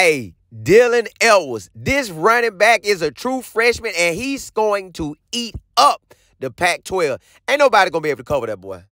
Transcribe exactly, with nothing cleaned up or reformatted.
Hey, Dylan Edwards, this running back is a true freshman, and he's going to eat up the Pac twelve. Ain't nobody going to be able to cover that boy.